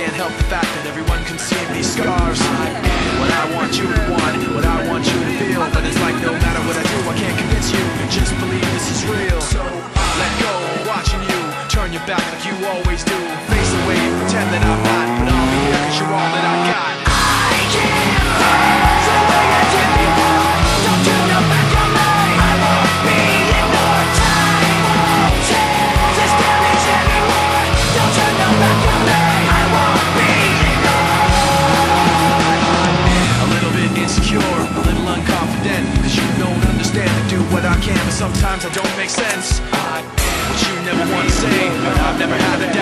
can't help the fact that everyone can see these scars. What I want you to want, what I want you to feel, but it's like no matter what I do, I can't convince you. Just believe this is real. So let go, watching you turn your back like you always do. Face away, pretend that I'm not, but I'll be here 'cause you're all that I got. I can't face the way I did before. Don't turn your back on me. I won't be ignored. Time won't change this damage anymore. Don't turn your back on me. I won't be ignored. A little bit insecure, a little unconfident, 'cause you don't understand. I do what I can, but sometimes I don't make sense. What you never want to say, but I've never had a doubt.